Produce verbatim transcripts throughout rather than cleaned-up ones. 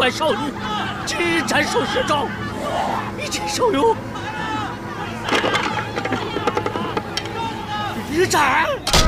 怪少女，只斩数十招，一切受用一斩。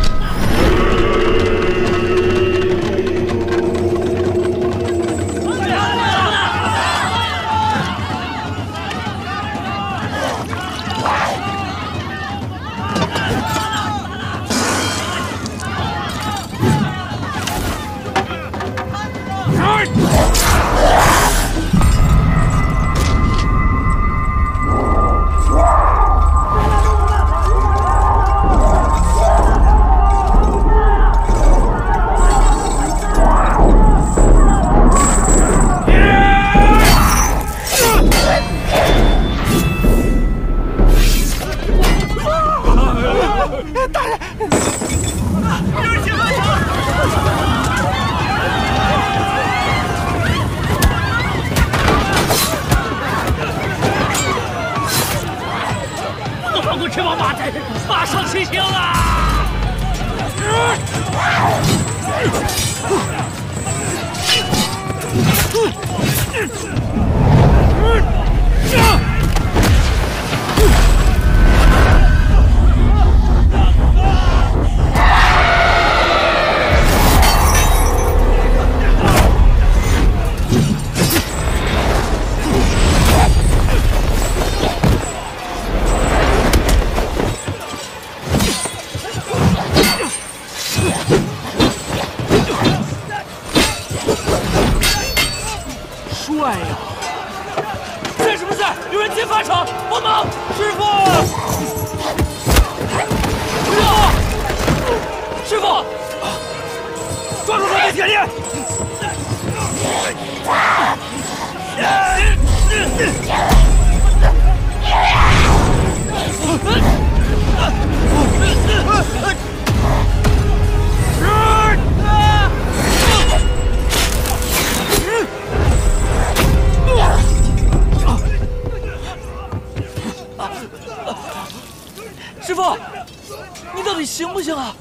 师傅，你到底行不行啊？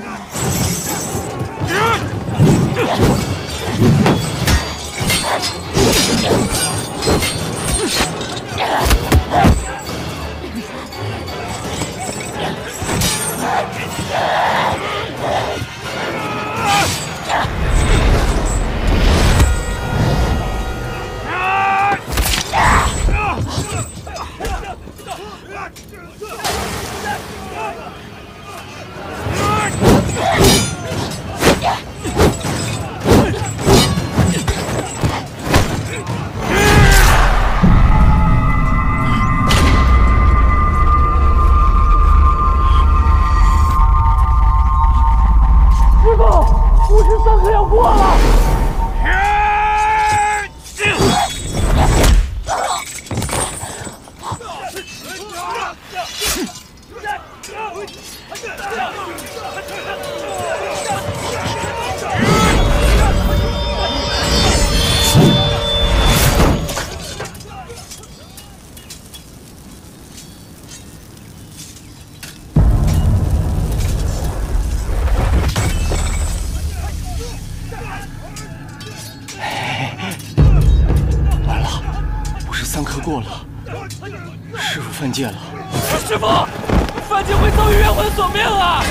犯戒了， 师傅，犯戒会遭遇冤魂索命啊！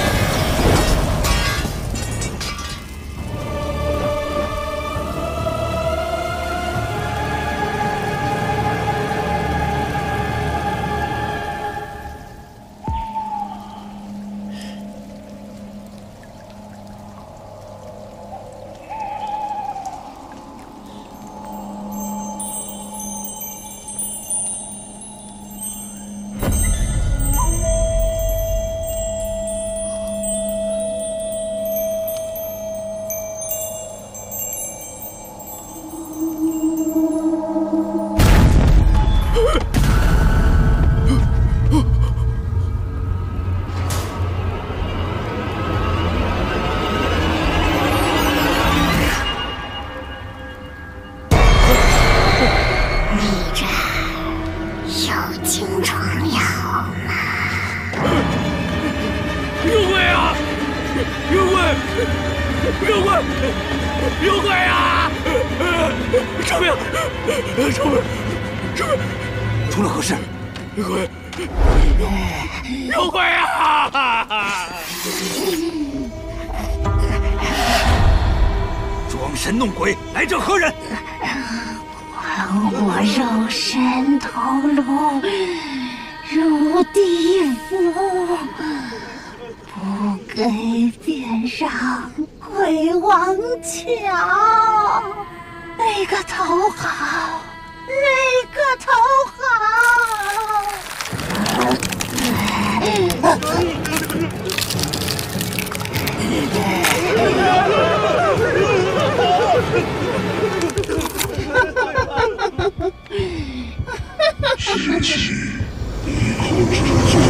有鬼！有鬼啊！城命！救命！救命！ 出了何事？ 鬼！有鬼啊！ 装神弄鬼，来者何人？ 还我肉身投入入地府，不给便让鬼王瞧。哪个头好？哪个头好？ 血气，一口之罪。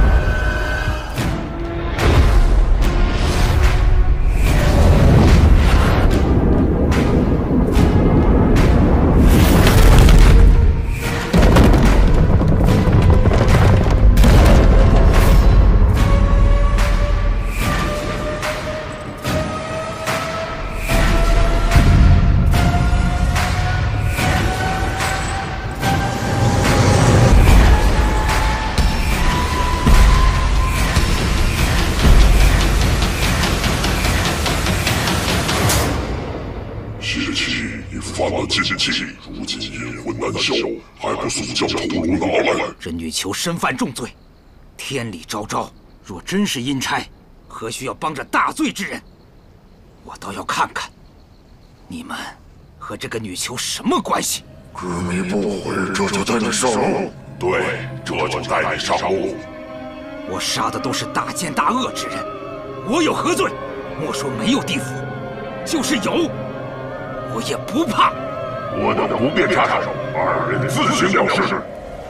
犯了禁忌，如今阴魂难消，还不速将头颅拿来！ 这女囚身犯重罪，天理昭昭，若真是阴差，何须要帮着大罪之人？我倒要看看，你们和这个女囚什么关系？ 执迷不悔，这就带你上路。对，这就带你上路。 我杀的都是大奸大恶之人，我有何罪？莫说没有地府，就是有。 我也不怕。 我等不便插手，二人自行了事。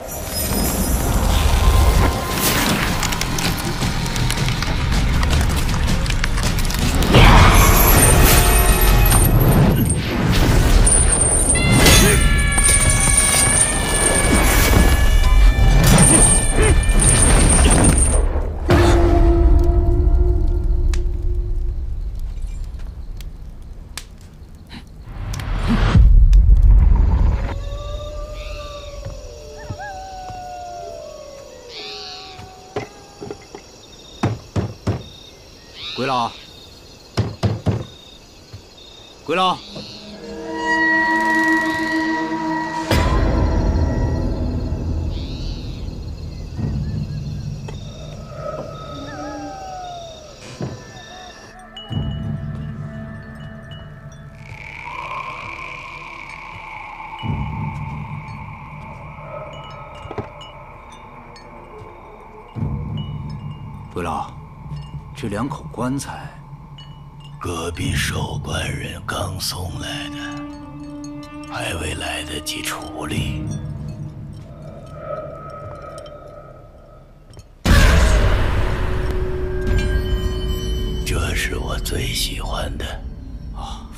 鬼老，鬼老，鬼老。 这两口棺材， 隔壁守棺人刚送来的，还未来得及处理。这是我最喜欢的。啊。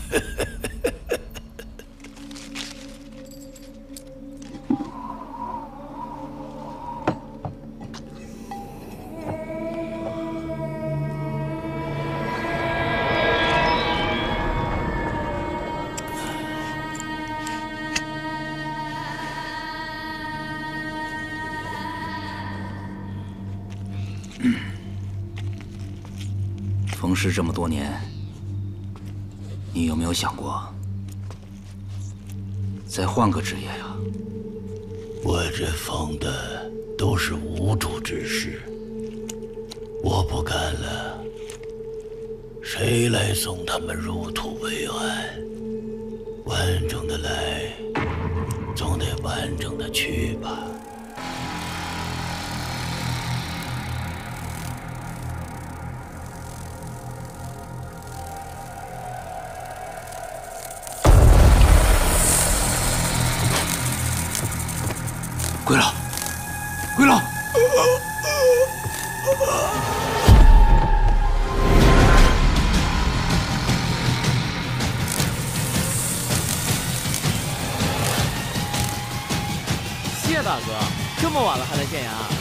冯氏这么多年，你有没有想过再换个职业呀？ 我这封的都是无主之事，我不干了，谁来送他们入土为安？完整的来，总得完整的去吧。 鬼老，鬼老！ 谢大哥，这么晚了还来见牙？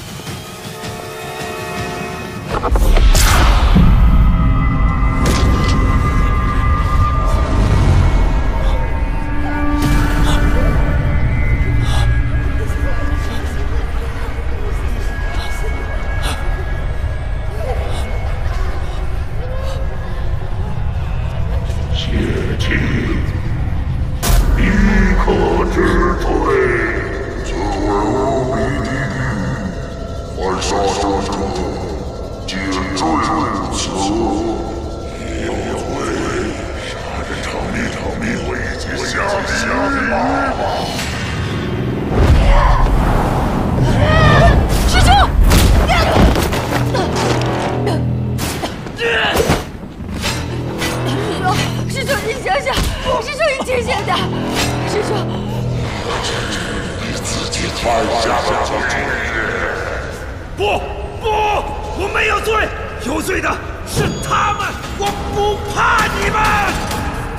犯下了罪孽。 不不，我没有罪，有罪的是他们，我不怕你们。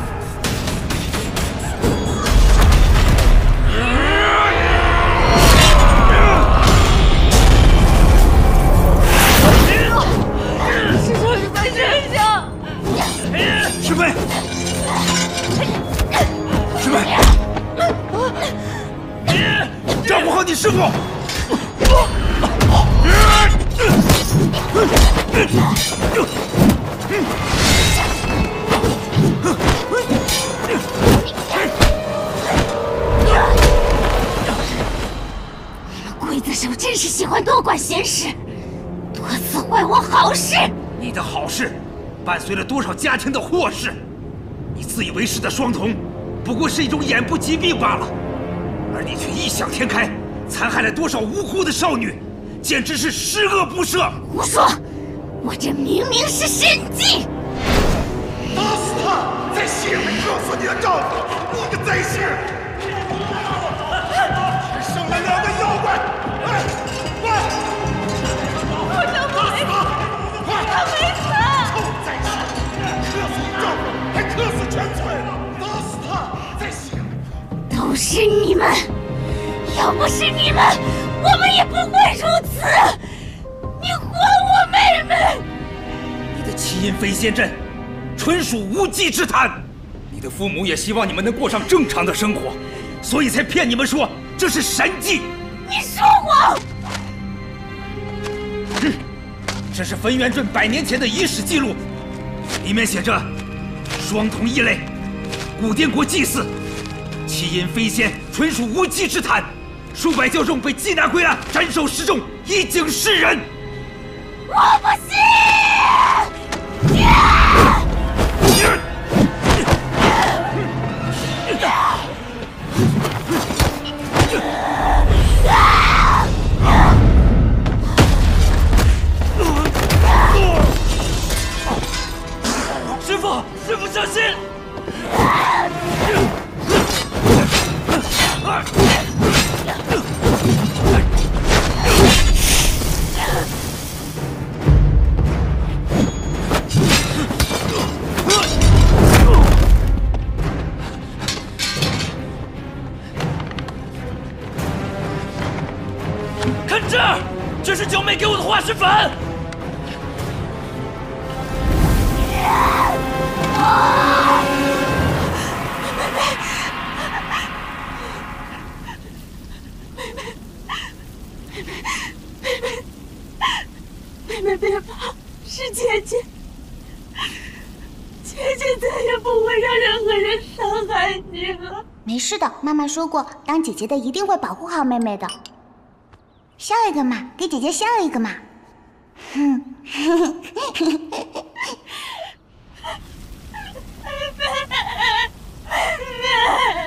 师兄，你再醒醒！ 师妹，师妹，照顾好你师傅。 刽子手真是喜欢多管闲事，多次坏我好事。 你的好事，伴随了多少家庭的祸事？你自以为是的双瞳，不过是一种眼部疾病罢了，而你却异想天开，残害了多少无辜的少女，简直是十恶不赦！ 胡说！我这明明是神迹！ 打死他，在血里勒索你的丈夫，你个贼星！生了两个妖怪！哎，喂！ 我丈夫没死，他没死！ 臭贼星！克死你丈夫，还克死全村！打死他，在血里！ 都是你们！要不是你们，我们也不会如此！你还我妹妹！ 你的七阴飞仙阵，纯属无稽之谈。你的父母也希望你们能过上正常的生活，所以才骗你们说这是神迹。 你说谎！ 哼，这是焚元镇百年前的遗史记录，里面写着：双瞳异类，古滇国祭祀，七阴飞仙，纯属无稽之谈。数百教众被缉拿归案，斩首示众，以警示人。 我不信！ 师傅，师傅小心！看这儿，这是九妹给我的化石粉。 妹妹别怕，是姐姐，姐姐再也不会让任何人伤害你了。 没事的，妈妈说过，当姐姐的一定会保护好妹妹的。笑一个嘛，给姐姐笑一个嘛。哼。妹妹，妹妹。